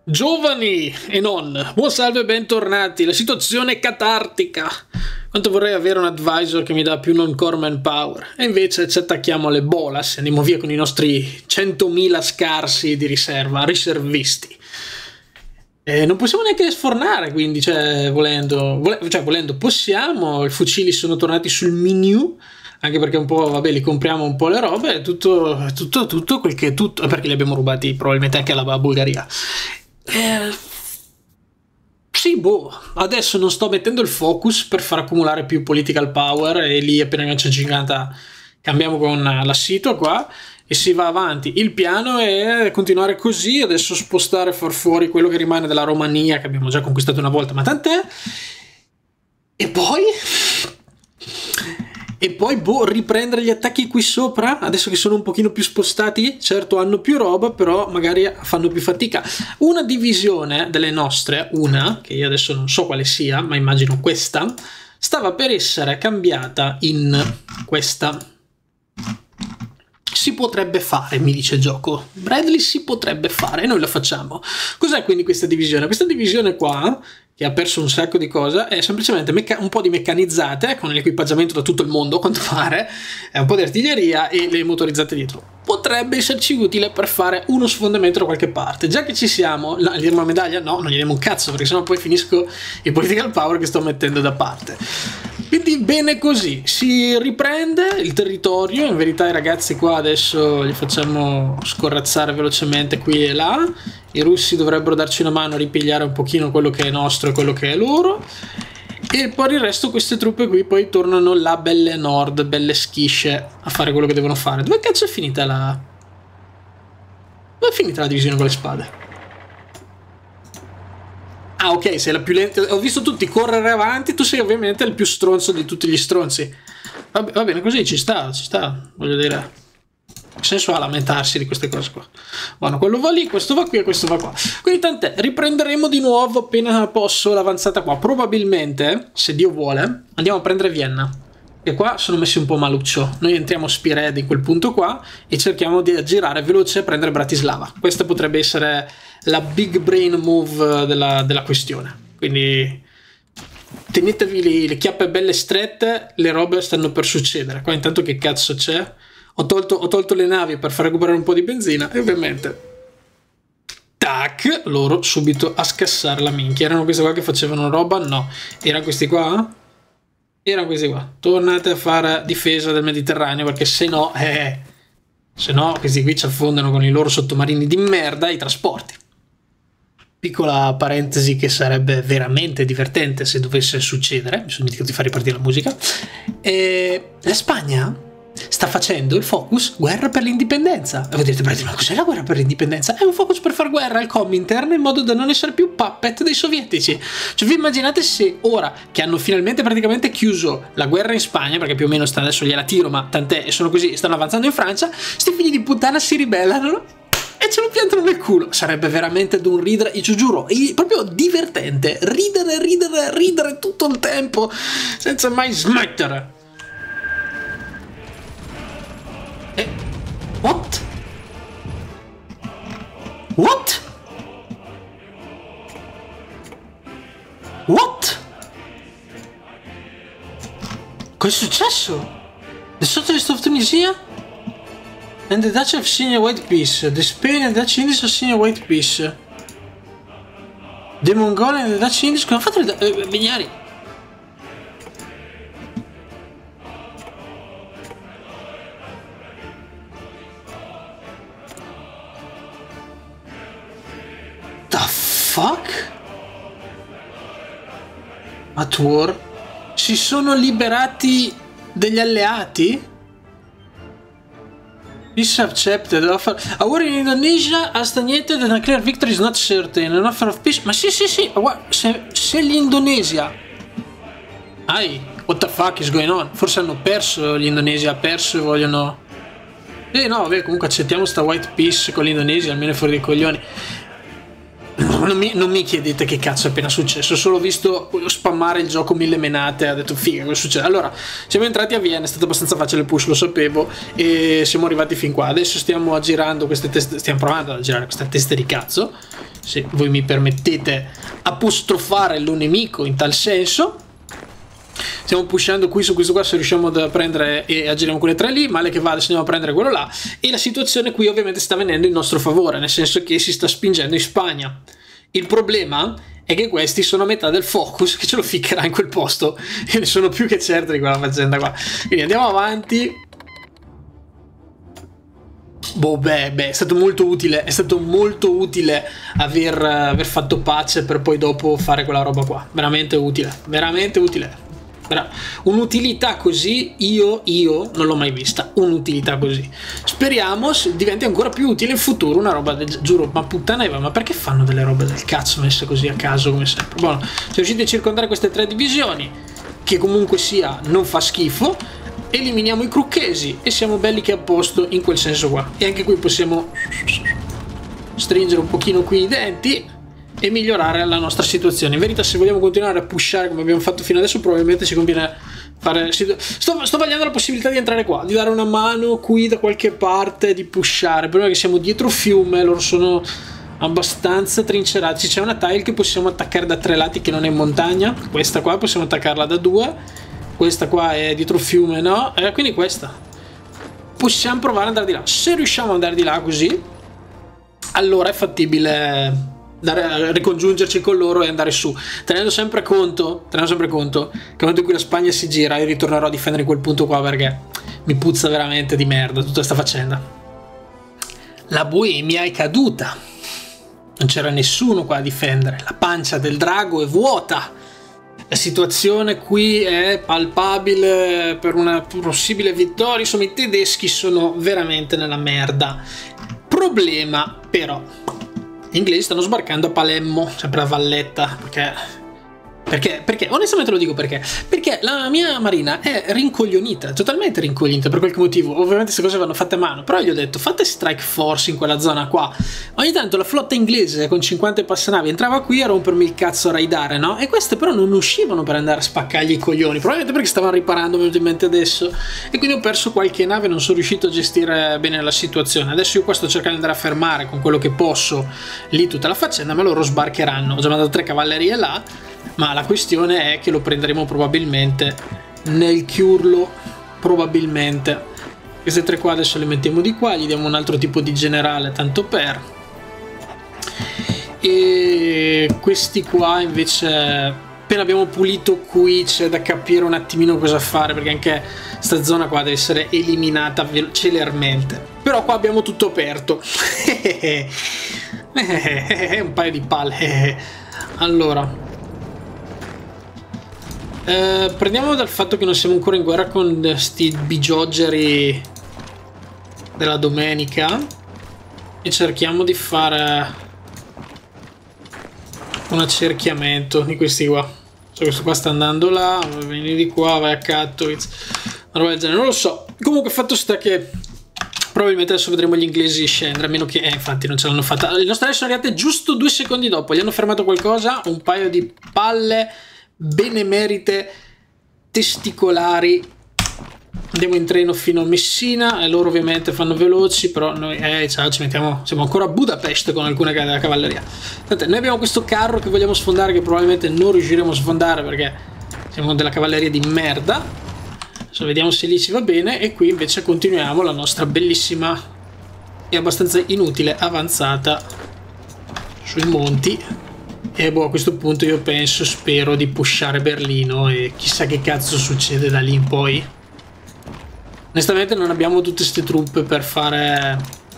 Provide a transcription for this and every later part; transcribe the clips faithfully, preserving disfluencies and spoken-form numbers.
Giovani e non, buon salve e bentornati. La situazione è catartica. Quanto vorrei avere un advisor che mi dà più non-core manpower. E invece ci attacchiamo alle bolas e andiamo via con i nostri centomila scarsi di riserva, riservisti. E non possiamo neanche sfornare, quindi, cioè, volendo, vole, cioè, volendo possiamo. I fucili sono tornati sul menu. Anche perché un po', vabbè, li compriamo un po' le robe, tutto, tutto, tutto quel che è tutto, perché li abbiamo rubati probabilmente anche alla Bulgaria. Eh, sì, boh, adesso non sto mettendo il focus per far accumulare più political power e lì appena ne c'è cinquanta cambiamo con la situa qua e si va avanti. Il piano è continuare così, adesso spostare, far fuori quello che rimane della Romania che abbiamo già conquistato una volta, ma tant'è. E poi... E poi, boh, riprendere gli attacchi qui sopra, adesso che sono un pochino più spostati, certo hanno più roba, però magari fanno più fatica. Una divisione delle nostre, una, che io adesso non so quale sia, ma immagino questa, stava per essere cambiata in questa. Si potrebbe fare, mi dice il gioco. Bradley si potrebbe fare, e noi lo facciamo. Cos'è quindi questa divisione? Questa divisione qua, che ha perso un sacco di cose, è semplicemente un po' di meccanizzate con l'equipaggiamento da tutto il mondo, a quanto pare, è un po' di artiglieria e le motorizzate dietro. Potrebbe esserci utile per fare uno sfondamento da qualche parte. Già che ci siamo, gli diamo una medaglia? No, non gli diamo un cazzo, perché sennò poi finisco il political power che sto mettendo da parte. Quindi bene così, si riprende il territorio. In verità i ragazzi qua adesso li facciamo scorrazzare velocemente qui e là. I russi dovrebbero darci una mano a ripigliare un pochino quello che è nostro e quello che è loro. E poi il resto, queste truppe qui poi tornano là belle a nord, belle schisce, a fare quello che devono fare. Dove cazzo è finita la... Dove è finita la divisione con le spade? Ah, ok, sei la più lenta. Ho visto tutti correre avanti, tu sei ovviamente il più stronzo di tutti gli stronzi. Va, va bene così, ci sta, ci sta, voglio dire. Che senso ha lamentarsi di queste cose qua? Bueno, quello va lì, questo va qui e questo va qua. Quindi tant'è, riprenderemo di nuovo appena posso l'avanzata qua. Probabilmente, se Dio vuole, andiamo a prendere Vienna. E qua sono messi un po' maluccio. Noi entriamo spearhead in quel punto qua e cerchiamo di aggirare veloce e prendere Bratislava. Questa potrebbe essere la big brain move della, della questione. Quindi tenetevi le, le chiappe belle strette, le robe stanno per succedere. Qua intanto che cazzo c'è? Ho tolto, ho tolto le navi per far recuperare un po' di benzina e ovviamente tac, loro subito a scassare la minchia. Erano questi qua che facevano roba? No. Erano questi qua? Erano questi qua. Tornate a fare difesa del Mediterraneo perché se no, eh, se no questi qui ci affondano con i loro sottomarini di merda i trasporti. Piccola parentesi che sarebbe veramente divertente se dovesse succedere. Mi sono dimenticato di far ripartire la musica. E la Spagna sta facendo il focus guerra per l'indipendenza. E voi direte, ma cos'è la guerra per l'indipendenza? È un focus per far guerra al Comintern in modo da non essere più puppet dei sovietici. Cioè vi immaginate se ora che hanno finalmente praticamente chiuso la guerra in Spagna, perché più o meno sta, adesso gliela tiro ma tant'è, e sono così, stanno avanzando in Francia, sti figli di puttana si ribellano e ce lo piantano nel culo. Sarebbe veramente ad un ridere, io ci giuro, proprio divertente, ridere, ridere, ridere tutto il tempo senza mai smettere. Eh, what? What? What? Cosa è successo? The Socialist of Tunisia and the Dutch have seen a white peace. The Spain and the Dutch Indies have seen a white peace. The Mongolian and the Dutch Indies... Come ha fatto le... Eh, Vignari? Fuck? At war? Si sono liberati degli alleati? Peace accepted. A war in Indonesia has stagnated and a clear victory is not certain. An offer of peace. Ma sì, sì, sì. Se, se l'Indonesia. Ai, what the fuck is going on? Forse hanno perso. L'Indonesia ha perso e vogliono. Eh no, vabbè, comunque accettiamo sta white peace con l'Indonesia, almeno fuori dei coglioni. Non mi, non mi chiedete che cazzo è appena successo, ho solo visto spammare il gioco mille menate, ha detto figa cosa succede. Allora, siamo entrati a Vienna, è stato abbastanza facile il push, lo sapevo, e siamo arrivati fin qua. Adesso stiamo aggirando queste teste, stiamo provando ad aggirare queste teste di cazzo, se voi mi permettete, apostrofare il nemico in tal senso. Stiamo pushando qui su questo qua, se riusciamo a prendere e aggiriamo quelle tre lì, male che vada se andiamo a prendere quello là, e la situazione qui ovviamente sta venendo in nostro favore, nel senso che si sta spingendo in Spagna. Il problema è che questi sono a metà del focus che ce lo ficcherà in quel posto, io ne sono più che certo di quella faccenda qua. Quindi andiamo avanti. Boh, beh, beh, è stato molto utile, è stato molto utile aver, aver fatto pace per poi dopo fare quella roba qua, veramente utile, veramente utile. Un'utilità così io, io non l'ho mai vista, un'utilità così. Speriamo diventi ancora più utile in futuro una roba del, giuro, ma puttana Eva, ma perché fanno delle robe del cazzo messe così a caso come sempre? Buono, siamo riusciti a circondare queste tre divisioni, che comunque sia non fa schifo. Eliminiamo i crucchesi e siamo belli che a posto in quel senso qua. E anche qui possiamo stringere un pochino qui i denti e migliorare la nostra situazione. In verità, se vogliamo continuare a pushare come abbiamo fatto fino adesso, probabilmente ci conviene fare... Sto, sto vagliando la possibilità di entrare qua, di dare una mano qui da qualche parte, di pushare. Il problema è che siamo dietro fiume, loro sono abbastanza trincerati. C'è una tile che possiamo attaccare da tre lati che non è in montagna. Questa qua possiamo attaccarla da due. Questa qua è dietro fiume, no? Eh, quindi questa. Possiamo provare ad andare di là. Se riusciamo ad andare di là così, allora è fattibile... Dare, ricongiungerci con loro e andare su, tenendo sempre conto tenendo sempre conto che nel momento in cui la Spagna si gira io ritornerò a difendere quel punto qua, perché mi puzza veramente di merda tutta questa faccenda. La Boemia è caduta, non c'era nessuno qua a difendere, la pancia del drago è vuota, la situazione qui è palpabile per una possibile vittoria. Insomma, i tedeschi sono veramente nella merda. Problema però, gli inglesi stanno sbarcando a Palermo, sempre a Valletta, perché... Perché? Perché? Onestamente lo dico perché. Perché la mia marina è rincoglionita, totalmente rincoglionita per qualche motivo. Ovviamente queste cose vanno fatte a mano, però gli ho detto fate strike force in quella zona qua. Ogni tanto la flotta inglese con cinquanta passanavi entrava qui a rompermi il cazzo a raidare, no? E queste però non uscivano per andare a spaccargli i coglioni, probabilmente perché stavano riparando, mi è venuto in mente adesso. E quindi ho perso qualche nave, non sono riuscito a gestire bene la situazione. Adesso io qua sto cercando di andare a fermare con quello che posso lì tutta la faccenda, ma loro sbarcheranno. Ho già mandato tre cavallerie là, ma la questione è che lo prenderemo probabilmente nel chiurlo, probabilmente. Queste tre qua adesso le mettiamo di qua, gli diamo un altro tipo di generale tanto per, e questi qua invece appena abbiamo pulito qui c'è da capire un attimino cosa fare, perché anche sta zona qua deve essere eliminata celermente. Però qua abbiamo tutto aperto. Un paio di palle. Allora Eh, prendiamo dal fatto che non siamo ancora in guerra con questi bigiogeri della domenica e cerchiamo di fare un accerchiamento di questi qua. Cioè, questo qua sta andando là, vieni di qua, vai a Katowice, una roba del genere, non lo so. Comunque fatto sta che probabilmente adesso vedremo gli inglesi scendere, a meno che... Eh, infatti non ce l'hanno fatta. Le nostre navi sono arrivate giusto due secondi dopo, gli hanno fermato qualcosa, un paio di palle benemerite testicolari. Andiamo in treno fino a Messina e loro ovviamente fanno veloci, però noi eh, ciao, ci mettiamo, siamo ancora a Budapest con alcune della cavalleria. Tant'è, noi abbiamo questo carro che vogliamo sfondare, che probabilmente non riusciremo a sfondare perché siamo della cavalleria di merda. Adesso vediamo se lì ci va bene, e qui invece continuiamo la nostra bellissima e abbastanza inutile avanzata sui monti. E boh, a questo punto io penso, spero di pushare Berlino e chissà che cazzo succede da lì in poi. Onestamente non abbiamo tutte queste truppe per fare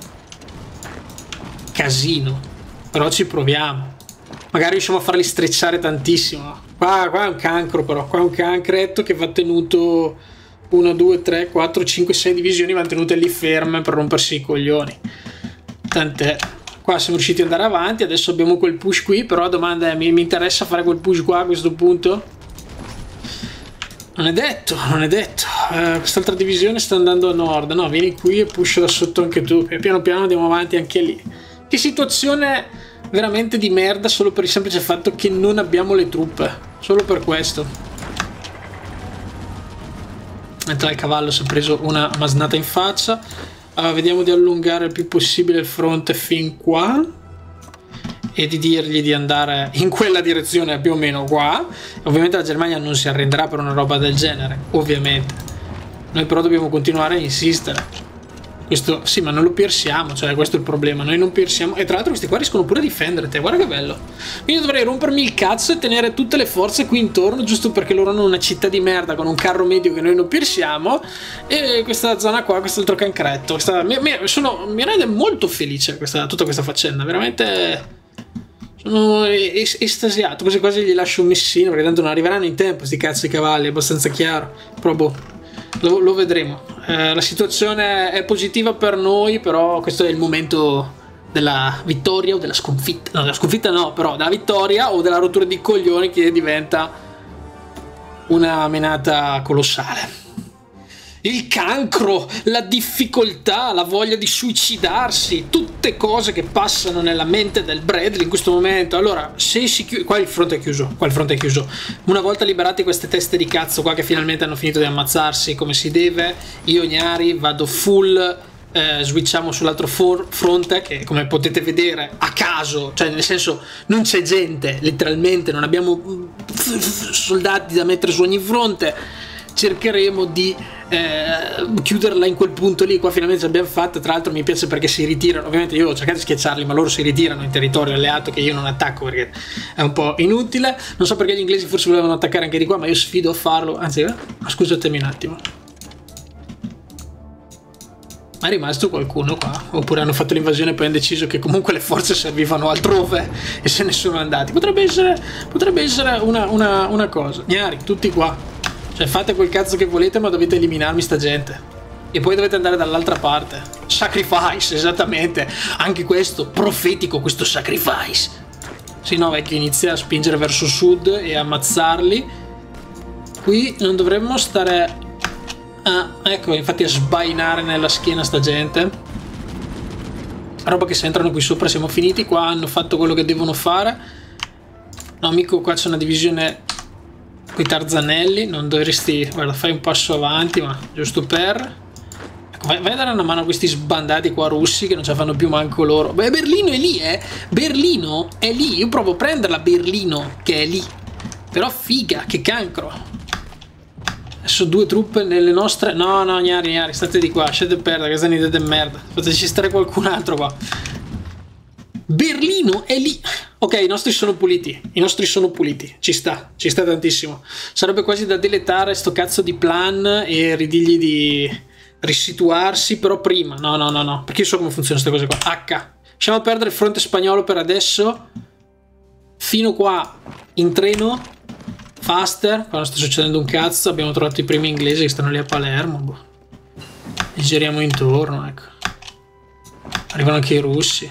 casino, però ci proviamo. Magari riusciamo a farli strecciare tantissimo. Qua, qua è un cancro, però qua è un cancretto che va tenuto uno, due, tre, quattro, cinque, sei divisioni, vanno tenute lì ferme per rompersi i coglioni. Tant'è. Qua siamo riusciti ad andare avanti, adesso abbiamo quel push qui, però la domanda è, mi, mi interessa fare quel push qua a questo punto? Non è detto, non è detto. Uh, quest'altra divisione sta andando a nord, no, vieni qui e push da sotto anche tu, e piano piano andiamo avanti anche lì. Che situazione veramente di merda, solo per il semplice fatto che non abbiamo le truppe, solo per questo. Mentre il cavallo si è preso una masnata in faccia. Uh, vediamo di allungare il più possibile il fronte fin qua e di dirgli di andare in quella direzione più o meno qua. Ovviamente la Germania non si arrenderà per una roba del genere, ovviamente. Noi però dobbiamo continuare a insistere. Questo, sì, ma non lo pierciamo, cioè questo è il problema, noi non pierciamo. E tra l'altro questi qua riescono pure a difenderti, guarda che bello. Quindi dovrei rompermi il cazzo e tenere tutte le forze qui intorno, giusto perché loro hanno una città di merda con un carro medio che noi non pierciamo. E questa zona qua, questo altro cancretto, questa, mi, mi, sono, mi rende molto felice questa, tutta questa faccenda, veramente sono es estasiato. Quasi quasi gli lascio un missino, perché tanto non arriveranno in tempo sti cazzo di cavalli, è abbastanza chiaro. Però boh, lo, lo vedremo. Eh, la situazione è positiva per noi, però questo è il momento della vittoria o della sconfitta. No, della sconfitta no, però della vittoria o della rottura di coglioni, che diventa una menata colossale. Il cancro, la difficoltà, la voglia di suicidarsi, tutte cose che passano nella mente del Bradley in questo momento. Allora, se si chiude... Qua il fronte è chiuso, qua il fronte è chiuso. Una volta liberati queste teste di cazzo qua che finalmente hanno finito di ammazzarsi come si deve, io Gnari vado full... Eh, switchiamo sull'altro fronte, che come potete vedere a caso, cioè nel senso non c'è gente, letteralmente non abbiamo soldati da mettere su ogni fronte. Cercheremo di eh, chiuderla in quel punto lì. Qua finalmente ce l'abbiamo fatta. Tra l'altro mi piace perché si ritirano. Ovviamente io ho cercato di schiacciarli, ma loro si ritirano in territorio alleato, che io non attacco perché è un po' inutile. Non so perché gli inglesi forse volevano attaccare anche di qua, ma io sfido a farlo. Anzi, eh, scusatemi un attimo, ma è rimasto qualcuno qua? Oppure hanno fatto l'invasione e poi hanno deciso che comunque le forze servivano altrove e se ne sono andati? Potrebbe essere, potrebbe essere una, una, una cosa. Gnari, tutti qua. Cioè fate quel cazzo che volete, ma dovete eliminarmi sta gente. E poi dovete andare dall'altra parte. Sacrifice, esattamente. Anche questo, profetico questo sacrifice. Sì, no, vecchio, inizia a spingere verso sud e ammazzarli. Qui non dovremmo stare... Ah, ecco, infatti a sbainare nella schiena sta gente. Roba che se entrano qui sopra siamo finiti. Qua hanno fatto quello che devono fare. No, amico, qua c'è una divisione... Qui Tarzanelli, non dovresti... Guarda, fai un passo avanti, ma giusto per... Ecco, vai, vai a dare una mano a questi sbandati qua russi che non ce la fanno più manco loro. Beh, Berlino è lì, eh! Berlino è lì! Io provo a prenderla Berlino, che è lì. Però figa, che cancro. Adesso due truppe nelle nostre... No, no, Gnari, Gnari, state di qua, lasciate perdere, che sanite di merda. Fateci stare qualcun altro qua. Berlino è lì. Ok, i nostri sono puliti. I nostri sono puliti. Ci sta, ci sta tantissimo. Sarebbe quasi da deletare sto cazzo di plan e ridirgli di risituarsi, però prima. No, no, no, no. Perché io so come funzionano queste cose qua. H. Lasciamo perdere il fronte spagnolo per adesso. Fino qua in treno. Faster. Qua non sta succedendo un cazzo. Abbiamo trovato i primi inglesi che stanno lì a Palermo. Boh. Li giriamo intorno, ecco. Arrivano anche i russi.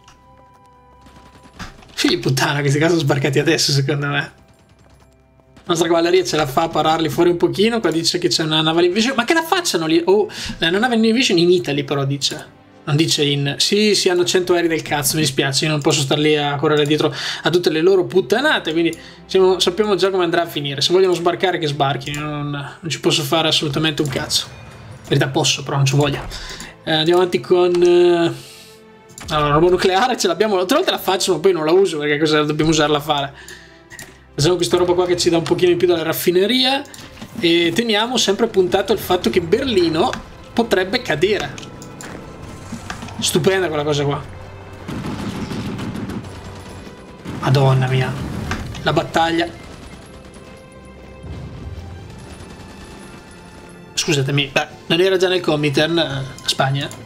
Figli di puttana, questi qua sono sbarcati adesso, secondo me. La nostra cavalleria ce la fa a pararli fuori un pochino. Qua dice che c'è una naval invasion. Ma che la facciano lì? Oh, la naval invasion in Italy, però dice. Non dice in... Sì, sì, hanno cento aerei del cazzo, mi dispiace. Io non posso star lì a correre dietro a tutte le loro puttanate. Quindi siamo, sappiamo già come andrà a finire. Se vogliono sbarcare, che sbarchino. Non, non ci posso fare assolutamente un cazzo. In verità posso, però non ci voglio. Eh, andiamo avanti con... Uh... Allora, la roba nucleare ce l'abbiamo, altre volte la faccio ma poi non la uso perché cosa dobbiamo usarla a fare. Facciamo questa roba qua che ci dà un pochino in più dalle raffinerie e teniamo sempre puntato il fatto che Berlino potrebbe cadere. Stupenda quella cosa qua. Madonna mia, la battaglia. Scusatemi, beh, non era già nel Comintern la Spagna?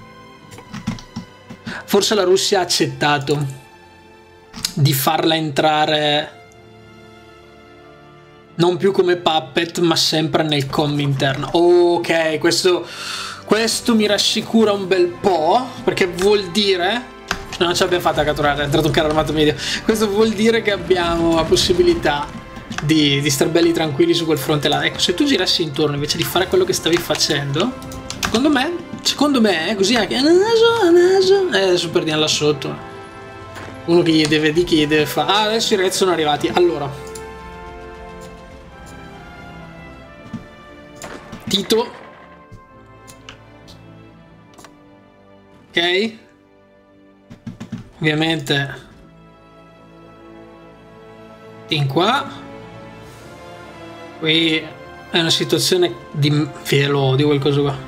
Forse la Russia ha accettato di farla entrare non più come puppet, ma sempre nel Comintern. Ok, questo, questo mi rassicura un bel po', perché vuol dire... No, non ce l'abbiamo fatta a catturare, è entrato un carro armato medio. Questo vuol dire che abbiamo la possibilità di, di star belli tranquilli su quel fronte là. Ecco, se tu girassi intorno invece di fare quello che stavi facendo, secondo me... Secondo me, così anche a naso, a naso. Eh, adesso perdiamo là sotto. Uno che gli deve dire che gli deve fare. Ah, adesso i ragazzi sono arrivati. Allora, Tito. Ok. Ovviamente In qua. Qui è una situazione di fielo, di qualcosa qua.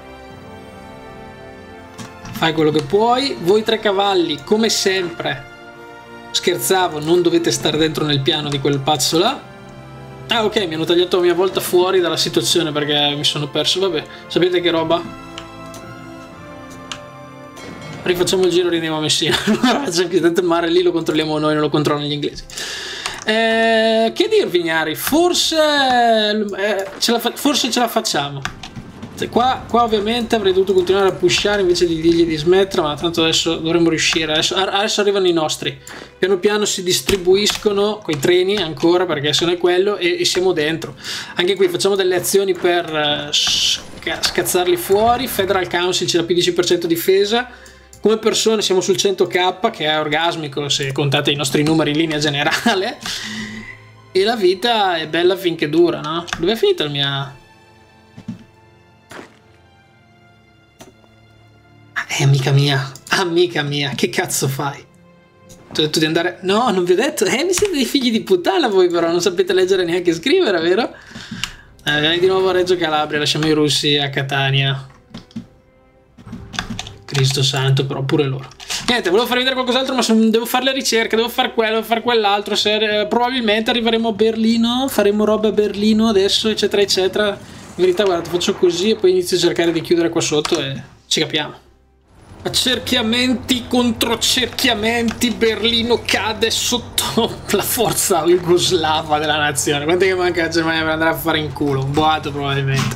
Fai quello che puoi. Voi tre cavalli, come sempre, scherzavo, non dovete stare dentro nel piano di quel pazzo là. Ah, ok, mi hanno tagliato a mia volta fuori dalla situazione perché mi sono perso. Vabbè, sapete che roba? Rifacciamo il giro, riandiamo a Messina. Tanto il mare lì lo controlliamo noi, non lo controllano gli inglesi. Eh, che dirvi, Gnari? Forse, eh, ce la forse ce la facciamo. Qua, qua ovviamente avrei dovuto continuare a pushare invece di dirgli di smettere, ma tanto adesso dovremmo riuscire. Adesso, adesso arrivano i nostri. Piano piano si distribuiscono coi treni ancora, perché se no è quello, e, e siamo dentro. Anche qui facciamo delle azioni per uh, sca scazzarli fuori. Federal Council c'è la più dieci per cento difesa. Come persone siamo sul cento K, che è orgasmico se contate i nostri numeri in linea generale. E la vita è bella finché dura, no? Dove è finita la mia... È amica mia, amica mia, che cazzo fai? Ti ho detto di andare... No, non vi ho detto... Eh, mi siete dei figli di puttana voi però, non sapete leggere neanche scrivere, vero? Eh, vieni di nuovo a Reggio Calabria, lasciamo i russi a Catania. Cristo santo, però pure loro. Niente, volevo farvi vedere qualcos'altro, ma son... devo fare le ricerche, devo fare quello, devo fare quell'altro. Se... Probabilmente arriveremo a Berlino, faremo roba a Berlino adesso, eccetera, eccetera. In verità, guarda, faccio così e poi inizio a cercare di chiudere qua sotto e ci capiamo. Accerchiamenti contro accerchiamenti, Berlino cade sotto la forza jugoslava della nazione. Quanto che manca la Germania per andare a fare in culo? Un boato probabilmente.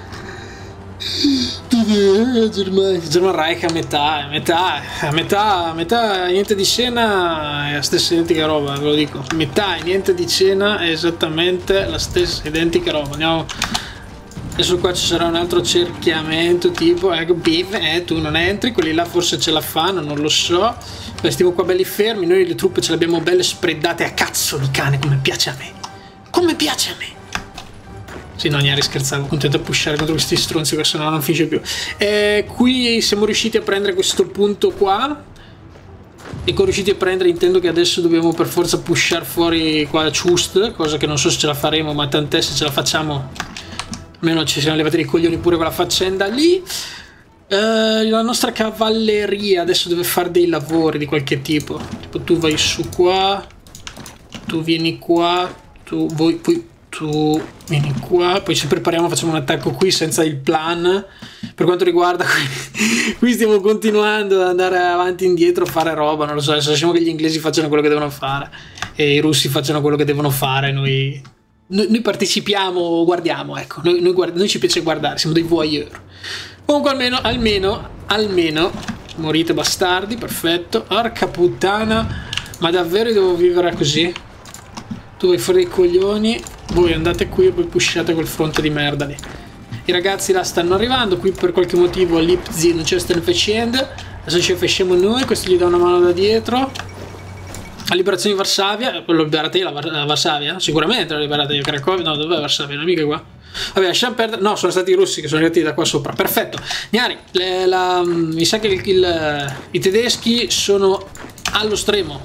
Germania, German Reich a metà, a metà, a metà, a metà, niente di cena è la stessa identica roba, ve lo dico. Metà e niente di cena è esattamente la stessa identica roba. Andiamo. Adesso qua ci sarà un altro cerchiamento tipo, ecco, Biv, eh, tu non entri, quelli là forse ce la fanno, non lo so. Beh, stiamo qua belli fermi, noi le truppe ce le abbiamo belle spreddate a cazzo di cane, come piace a me. Come piace a me. Sì, no, Gnari, scherzavo, contento a pushare contro questi stronzi, che sennò non finisce più. Eh, qui siamo riusciti a prendere questo punto qua. E con riusciti a prendere intendo che adesso dobbiamo per forza pushare fuori qua Chust, cosa che non so se ce la faremo, ma tant'è, se ce la facciamo... Almeno ci siamo levati i coglioni pure quella faccenda lì. Uh, la nostra cavalleria adesso deve fare dei lavori di qualche tipo. Tipo tu vai su qua, tu vieni qua, tu, voi, poi, tu vieni qua. Poi ci prepariamo, facciamo un attacco qui senza il plan. Per quanto riguarda qui, qui stiamo continuando ad andare avanti e indietro, fare roba, non lo so. Adesso lasciamo che gli inglesi facciano quello che devono fare e i russi facciano quello che devono fare. Noi... Noi partecipiamo, guardiamo, ecco, noi, noi, guard noi ci piace guardare, siamo dei voyeur. Comunque almeno, almeno, almeno, morite bastardi, perfetto. Porca puttana, ma davvero devo vivere così? Tu vai fuori dei coglioni, voi andate qui e poi pushate quel fronte di merda lì. I ragazzi là stanno arrivando, qui per qualche motivo Lipzi non ce la stanno facendo. Adesso ci facciamo noi, questo gli dà una mano da dietro. La liberazione di Varsavia, l'ho liberata io la, la Varsavia? Sicuramente l'ho liberata io, Cracovia, no, dov'è Varsavia? Non è mica qua. Vabbè, lasciamo perdere, no, sono stati i russi che sono arrivati da qua sopra, perfetto. Gnari, le, la, mi sa che il, il, i tedeschi sono allo stremo.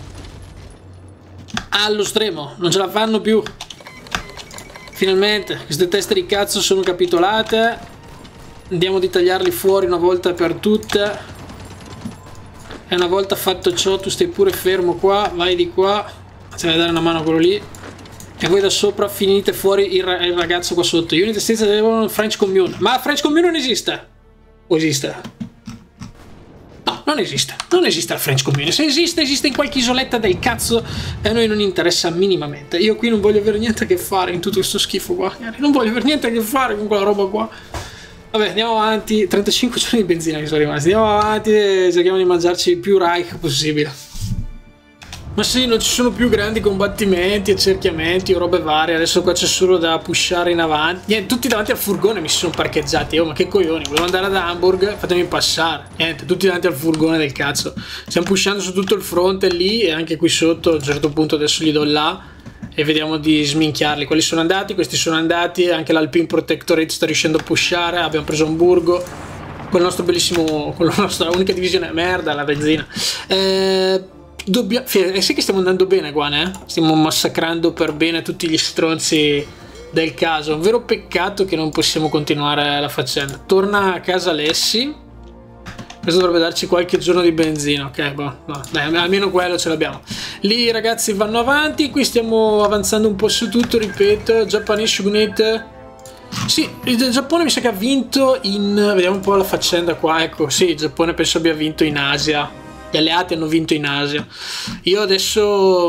Allo stremo, non ce la fanno più. Finalmente, queste teste di cazzo sono capitolate. Andiamo di tagliarli fuori una volta per tutte. E una volta fatto ciò tu stai pure fermo qua, vai di qua, ti vai a dare una mano a quello lì e voi da sopra finite fuori il, ra il ragazzo qua sotto. Unit stessa devono French Commune, ma French Commune non esiste? O esiste? No, non esiste, non esiste la French Commune. Se esiste, esiste in qualche isoletta del cazzo e a noi non interessa minimamente. Io qui non voglio avere niente a che fare in tutto questo schifo qua, non voglio avere niente a che fare con quella roba qua. Vabbè, andiamo avanti, trentacinque giorni di benzina che sono rimasti, andiamo avanti e cerchiamo di mangiarci il più Reich possibile. Ma sì, non ci sono più grandi combattimenti, accerchiamenti o robe varie, adesso qua c'è solo da pushare in avanti. Niente, tutti davanti al furgone mi si sono parcheggiati, oh ma che coglioni, volevo andare ad Hamburg, fatemi passare. Niente, tutti davanti al furgone del cazzo. Stiamo pushando su tutto il fronte lì e anche qui sotto, a un certo punto adesso li do là. E vediamo di sminchiarli. Quelli sono andati, questi sono andati. Anche l'Alpine Protectorate sta riuscendo a pushare. Abbiamo preso Hamburgo con il nostro bellissimo, con la nostra unica divisione merda, la benzina. Eh, dobbiamo... Eh sì che stiamo andando bene qua, eh? Stiamo massacrando per bene tutti gli stronzi del caso. È un vero peccato che non possiamo continuare la faccenda. Torna a casa Alessi. Questo dovrebbe darci qualche giorno di benzina. Ok, boh, no, dai, almeno quello ce l'abbiamo. Lì i ragazzi vanno avanti. Qui stiamo avanzando un po' su tutto, ripeto. Japanese Unit. Sì, il Giappone mi sa che ha vinto in... Vediamo un po' la faccenda qua. Ecco, sì, il Giappone penso abbia vinto in Asia. Gli alleati hanno vinto in Asia. Io adesso...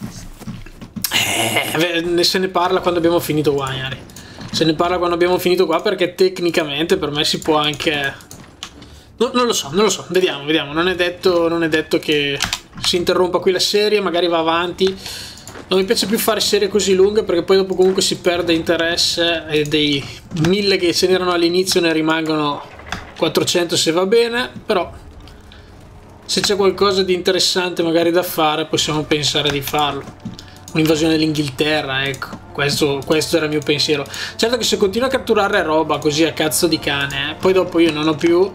Eh, se ne parla quando abbiamo finito qua, Iari. Se ne parla quando abbiamo finito qua, perché tecnicamente per me si può anche... No, non lo so, non lo so, vediamo, vediamo. Non è detto, non è detto che si interrompa qui la serie, magari va avanti. Non mi piace più fare serie così lunghe perché poi dopo comunque si perde interesse e dei mille che ce n'erano all'inizio ne rimangono quattrocento se va bene, però se c'è qualcosa di interessante magari da fare possiamo pensare di farlo. Un'invasione dell'Inghilterra, ecco, questo, questo era il mio pensiero. Certo che se continuo a catturare roba così a cazzo di cane, eh, poi dopo io non ho più...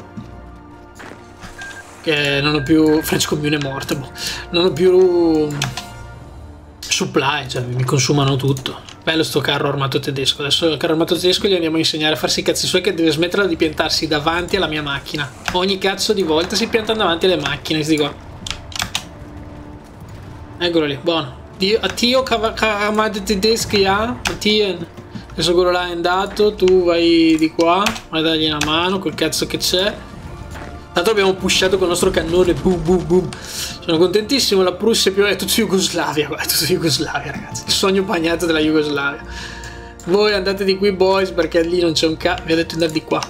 che non ho più... French Commune è morta, boh. Non ho più... supply, cioè mi consumano tutto. Bello sto carro armato tedesco. Adesso il carro armato tedesco gli andiamo a insegnare a farsi i cazzi suoi, che deve smetterla di piantarsi davanti alla mia macchina. Ogni cazzo di volta si piantano davanti alle macchine, sti qua. Eccolo lì, buono. Attio Karamad tedeschi, ja? Attien. Adesso quello là è andato, tu vai di qua, vai a dargli una mano, quel cazzo che c'è. Tanto abbiamo pushato con il nostro cannone, boom boom boom. Sono contentissimo, la Prussia è più... è tutto Jugoslavia, guarda, è tutto Jugoslavia, ragazzi. Il sogno bagnato della Jugoslavia. Voi andate di qui, boys, perché lì non c'è un ca... Vi ho detto di andare di qua.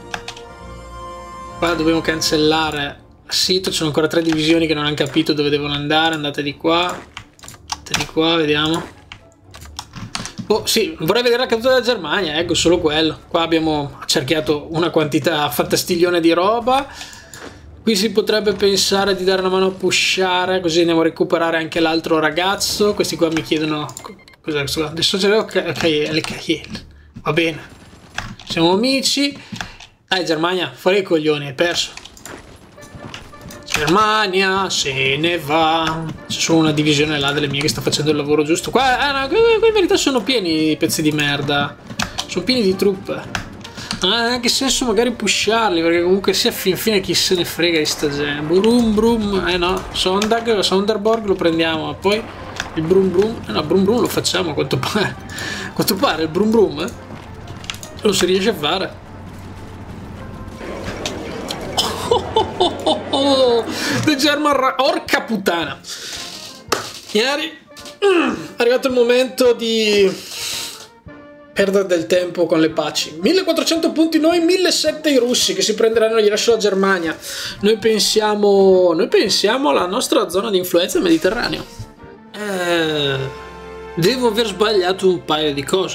Qua dobbiamo cancellare il sito, ci sono ancora tre divisioni che non hanno capito dove devono andare, andate di qua. Andate di qua, vediamo. Oh, sì, vorrei vedere la caduta della Germania, ecco, solo quello. Qua abbiamo accerchiato una quantità fantastiglione di roba. Qui si potrebbe pensare di dare una mano a pushare, così andiamo a recuperare anche l'altro ragazzo. Questi qua mi chiedono... Cos'è questo qua? Adesso ce l'ho, le Cayenne. Va bene. Siamo amici. Dai, Germania, fuori i coglioni, hai perso. Germania se ne va. C'è solo una divisione là delle mie che sta facendo il lavoro giusto. Qua, ah, no, qui in verità sono pieni i pezzi di merda. Sono pieni di truppe. Non ha neanche senso magari pusharli, perché comunque sia fin fine chi se ne frega di sta gente. Brum brum. Eh no, Sondag, Sonderborg lo prendiamo. Ma poi il brum brum. Eh no, brum brum lo facciamo a quanto pare. A quanto pare il brum brum eh? Lo si riesce a fare. Oh, oh, oh, The German Ra... Orca puttana. Ieri mm, è arrivato il momento di perdere del tempo con le paci. millequattrocento punti noi, millesettecento i russi che si prenderanno, gli lascio la Germania. Noi pensiamo noi pensiamo alla nostra zona di influenza il Mediterraneo. Eh, devo aver sbagliato un paio di cose.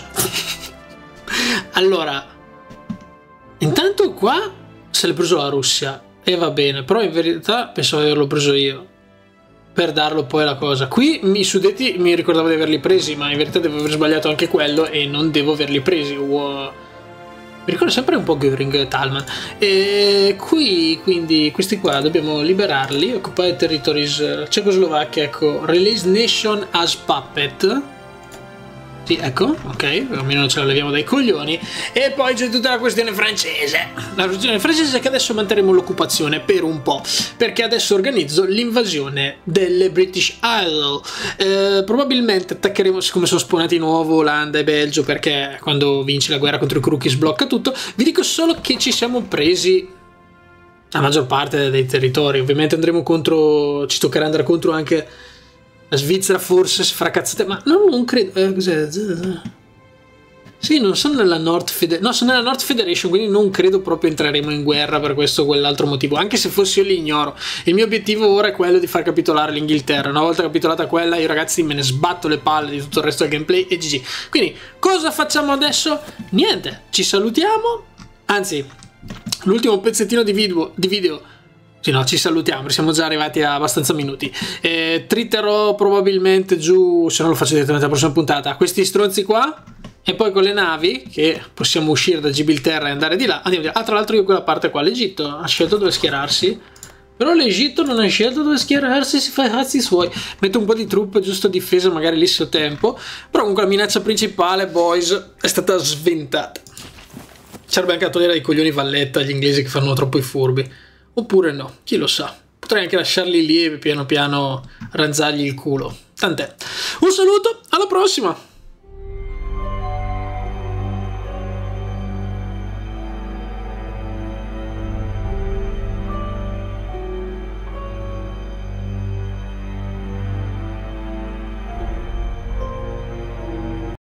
Allora, intanto qua se l'è preso la Russia e va bene, però in verità pensavo di averlo preso io per darlo poi la cosa. Qui i Sudeti mi ricordavo di averli presi, ma in verità devo aver sbagliato anche quello e non devo averli presi. Wow. Mi ricordo sempre un po' Göring, Talman. E qui, quindi, questi qua dobbiamo liberarli, occupare territories Cecoslovacchia, ecco, release nation as puppet. Sì, ecco, ok, almeno ce la leviamo dai coglioni. E poi c'è tutta la questione francese. La questione francese è che adesso manterremo l'occupazione per un po', perché adesso organizzo l'invasione delle British Isles. Eh, probabilmente attaccheremo, siccome sono spawnati nuovo Olanda e Belgio, perché quando vinci la guerra contro i Crookie sblocca tutto. Vi dico solo che ci siamo presi la maggior parte dei territori. Ovviamente andremo contro, ci toccherà andare contro anche la Svizzera, forse sfracazzate, ma non, non credo. Eh, cos'è? Sì, non sono nella North Federation. No, sono nella North Federation, quindi non credo proprio entreremo in guerra per questo o quell'altro motivo. Anche se fossi io li ignoro. Il mio obiettivo ora è quello di far capitolare l'Inghilterra. Una volta capitolata quella, io ragazzi me ne sbatto le palle di tutto il resto del gameplay e G G. Quindi, cosa facciamo adesso? Niente, ci salutiamo. Anzi, l'ultimo pezzettino di video. Di video Sì, no, ci salutiamo, siamo già arrivati a abbastanza minuti. Eh, tritterò probabilmente giù, se non lo faccio direttamente alla prossima puntata, questi stronzi qua. E poi con le navi, che possiamo uscire da Gibilterra e andare di là, andiamo di là. Ah, tra l'altro io quella parte qua, l'Egitto ha scelto dove schierarsi. Però l'Egitto non ha scelto dove schierarsi, si fa i cazzi suoi. Mette un po' di truppe giusto a difesa, magari lì se ho tempo. Però comunque la minaccia principale, boys, è stata sventata. Sarebbe anche a togliere i coglioni Valletta agli inglesi che fanno troppo i furbi. Oppure no, chi lo sa. Potrei anche lasciarli lì e piano piano ranzargli il culo. Tant'è. Un saluto, alla prossima!